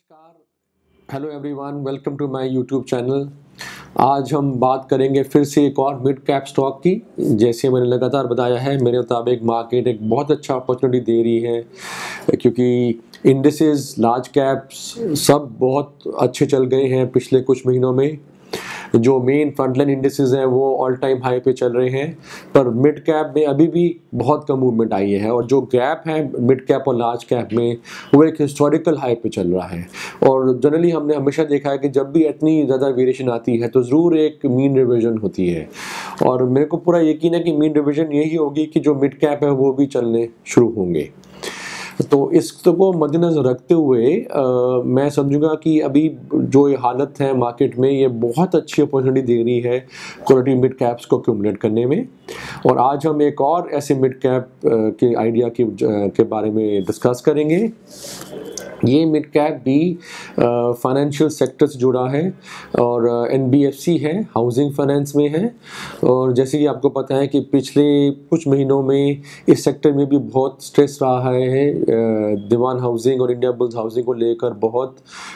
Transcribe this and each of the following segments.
नमस्कार, hello everyone, welcome to my YouTube channel. आज हम बात करेंगे फिर से एक और मिड कैप स्टॉक की। जैसे मैंने लगातार बताया है, मेरे मुताबिक मार्केट एक बहुत अच्छा अपॉर्चुनिटी दे रही है, क्योंकि इंडिसेस लार्ज कैप्स सब बहुत अच्छे चल गए हैं पिछले कुछ महीनों में। जो मेन फ्रंटलाइन इंडिसेस हैं वो ऑल टाइम हाई पे चल रहे हैं, पर मिड कैप में अभी भी बहुत कम मूवमेंट आई है, और जो गैप है मिड कैप और लार्ज कैप में वो एक हिस्टोरिकल हाई पे चल रहा है। और जनरली हमने हमेशा देखा है कि जब भी इतनी ज़्यादा वेरिएशन आती है तो ज़रूर एक मीन रिविजन होती है, और मेरे को पूरा यकीन है कि मीन रिविजन यही होगी कि जो मिड कैप है वो भी चलने शुरू होंगे। तो इसको मद्देनज़र रखते हुए मैं समझूंगा कि अभी जो ये हालत है मार्केट में, ये बहुत अच्छी अपॉर्चुनिटी दे रही है क्वालिटी मिड कैप्स को एक्यूमुलेट करने में। और आज हम एक और ऐसे मिड कैप के आइडिया के बारे में डिस्कस करेंगे। ये मिड कैप भी फाइनेंशियल सेक्टर से जुड़ा है और एनबीएफसी है, हाउसिंग फाइनेंस में है। और जैसे कि आपको पता है कि पिछले कुछ महीनों में इस सेक्टर में भी बहुत स्ट्रेस रहा है। दीवान हाउसिंग और इंडिया बुल्स हाउसिंग को लेकर बहुत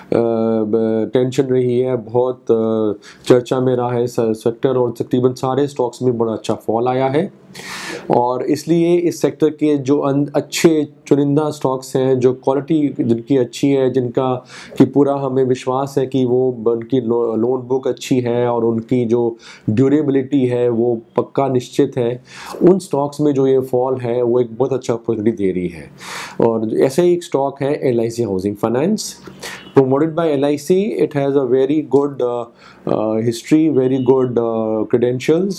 टेंशन रही है, बहुत चर्चा में रहा है सेक्टर, और तकरीबन सारे स्टॉक्स में बड़ा अच्छा फॉल आया है। और इसलिए इस सेक्टर के जो अच्छे चुनिंदा स्टॉक्स हैं, जो क्वालिटी जिनकी अच्छी है, जिनका कि पूरा हमें विश्वास है कि वो उनकी लोन बुक अच्छी है और उनकी जो ड्यूरेबिलिटी है वो पक्का निश्चित है, उन स्टॉक्स में जो ये फॉल है वो एक बहुत अच्छा अपॉर्चुनिटी दे रही है। और ऐसे ही एक स्टॉक है LIC housing finance, promoted by LIC. It has a very good history, very good credentials,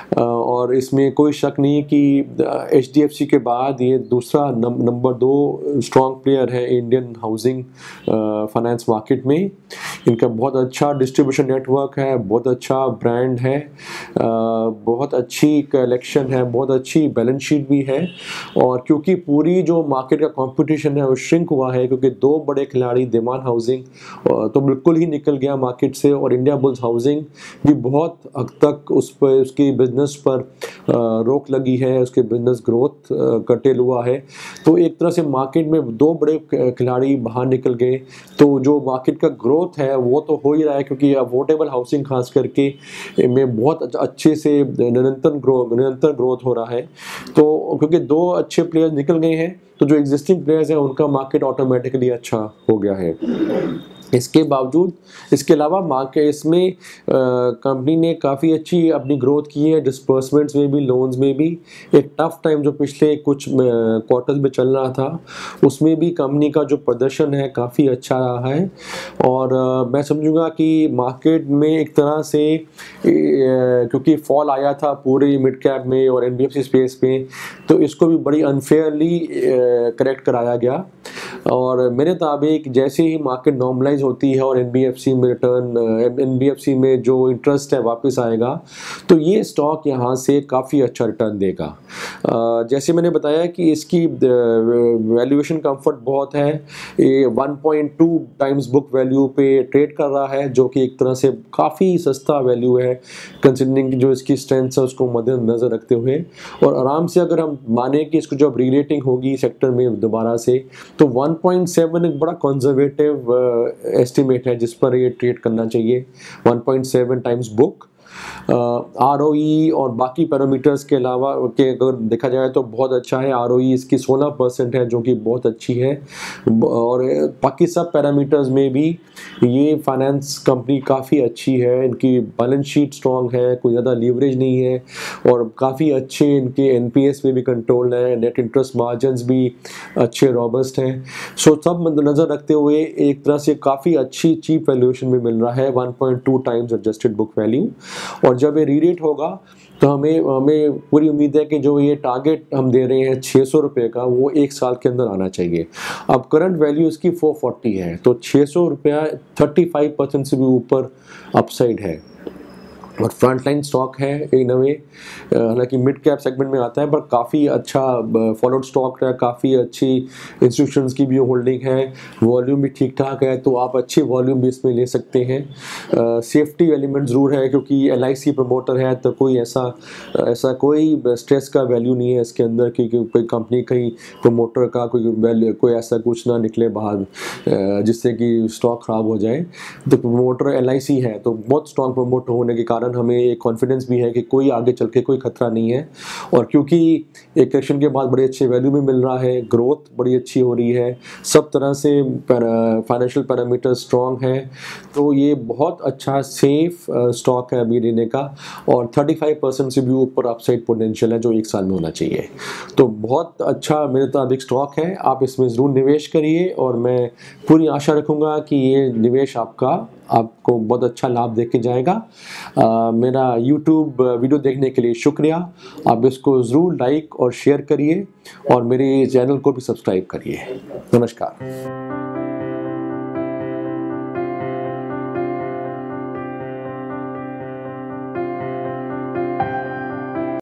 और इसमें कोई शक नहीं कि HDFC के बाद ये दूसरा नंबर 2 स्ट्रॉन्ग प्लेयर है इंडियन हाउसिंग फाइनेंस मार्केट में। इनका बहुत अच्छा डिस्ट्रीब्यूशन नेटवर्क है, बहुत अच्छा ब्रांड है, बहुत अच्छी कलेक्शन है, बहुत अच्छी बैलेंस शीट भी है। और क्योंकि पूरी जो मार्केट का कंपटीशन है वो श्रिंक हुआ है, क्योंकि 2 बड़े खिलाड़ी दीवान हाउसिंग तो बिल्कुल ही निकल गया मार्केट से, और इंडिया बुल्स हाउसिंग भी बहुत हद तक उस पर, उसकी बिजनेस पर रोक लगी है, उसके बिजनेस ग्रोथ कर्टेल हुआ है। तो एक तरह से मार्केट में 2 बड़े खिलाड़ी बाहर निकल गए, तो जो मार्केट का ग्रोथ है वो तो हो ही रहा है, क्योंकि अफोर्डेबल हाउसिंग खास करके में बहुत अच्छे से निरंतर ग्रोथ हो रहा है। तो क्योंकि 2 अच्छे प्लेयर्स निकल गए हैं, तो जो एग्जिस्टिंग प्लेयर्स हैं उनका मार्केट ऑटोमेटिकली अच्छा हो गया है। इसके बावजूद, इसके अलावा मार्केट इसमें कंपनी ने काफ़ी अच्छी अपनी ग्रोथ की है, डिस्पर्समेंट्स में भी, लोन्स में भी। एक टफ टाइम जो पिछले कुछ क्वार्टर्स में चल रहा था, उसमें भी कंपनी का जो प्रदर्शन है काफ़ी अच्छा रहा है। और मैं समझूंगा कि मार्केट में एक तरह से क्योंकि फॉल आया था पूरे मिड कैप में और NBFC स्पेस में, तो इसको भी बड़ी अनफेयरली करेक्ट कराया गया। और मेरे मुताबिक जैसे ही मार्केट नॉर्मलाइज होती है और NBFC में रिटर्न, NBFC में जो इंटरेस्ट है वापस आएगा, तो ये स्टॉक यहाँ से काफ़ी अच्छा रिटर्न देगा। जैसे मैंने बताया कि इसकी वैल्यूएशन कंफर्ट बहुत है, ये 1.2 टाइम्स बुक वैल्यू पे ट्रेड कर रहा है, जो कि एक तरह से काफ़ी सस्ता वैल्यू है कंसिडरिंग जो इसकी स्ट्रेंथ है उसको मद्देनजर रखते हुए। और आराम से अगर हम माने कि इसको जब रीरेटिंग होगी सेक्टर में दोबारा से, तो 1.7 एक बड़ा कंजर्वेटिव एस्टिमेट है जिस पर ये ट्रेड करना चाहिए। 1.7 टाइम्स बुक, ROE और बाकी पैरामीटर्स के अलावा के अगर देखा जाए तो बहुत अच्छा है। ROE इसकी 16% है, जो कि बहुत अच्छी है। और बाकी सब पैरामीटर्स में भी ये फाइनेंस कंपनी काफ़ी अच्छी है, इनकी बैलेंस शीट स्ट्रॉन्ग है, कोई ज़्यादा लीवरेज नहीं है, और काफ़ी अच्छे इनके NPS में भी कंट्रोल है, नेट इंटरेस्ट मार्जिन्स भी अच्छे रॉबस्ट हैं। सो सब मद्देनजर रखते हुए एक तरह से काफ़ी अच्छी चीप वैल्यूएशन में मिल रहा है, 1.2 टाइम्स एडजस्टेड बुक वैल्यू। और जब ये रीरेट होगा तो हमें पूरी उम्मीद है कि जो ये टारगेट हम दे रहे हैं 600 रुपये का, वो 1 साल के अंदर आना चाहिए। अब करंट वैल्यू इसकी 440 है, तो 600 रुपया 35% से भी ऊपर अपसाइड है। और फ्रंट लाइन स्टॉक है इन अ वे, हालांकि मिड कैप सेगमेंट में आता है, पर काफ़ी अच्छा फॉलोड स्टॉक है, काफ़ी अच्छी इंस्टीट्यूशंस की भी होल्डिंग है, वॉल्यूम भी ठीक ठाक है, तो आप अच्छी वॉल्यूम भी इसमें ले सकते हैं। सेफ्टी एलिमेंट ज़रूर है, क्योंकि LIC प्रमोटर है, तो कोई ऐसा कोई स्ट्रेस का वैल्यू नहीं है इसके अंदर कि कोई कंपनी कहीं प्रमोटर का कोई ऐसा कुछ ना निकले बाहर जिससे कि स्टॉक ख़राब हो जाए। तो प्रमोटर LIC है, तो बहुत स्ट्रॉन्ग प्रमोटर होने के कारण हमें एक कॉन्फिडेंस भी है कि कोई आगे चल के कोई खतरा नहीं है। और क्योंकि एक करेक्शन के बाद बड़े अच्छे वैल्यू में मिल रहा है, ग्रोथ बड़ी अच्छी हो रही है, सब तरह से फाइनेंशियल पैरामीटर स्ट्रॉन्ग है, तो ये बहुत अच्छा सेफ स्टॉक है अभी लेने का। और 35% से भी ऊपर अपसाइड पोटेंशियल है जो एक साल में होना चाहिए। तो बहुत अच्छा मेरे मुताबिक स्टॉक है, आप इसमें ज़रूर निवेश करिए, और मैं पूरी आशा रखूँगा कि ये निवेश आपको बहुत अच्छा लाभ दे के जाएगा। मेरा YouTube वीडियो देखने के लिए शुक्रिया। आप इसको ज़रूर लाइक और शेयर करिए, और मेरे चैनल को भी सब्सक्राइब करिए। नमस्कार।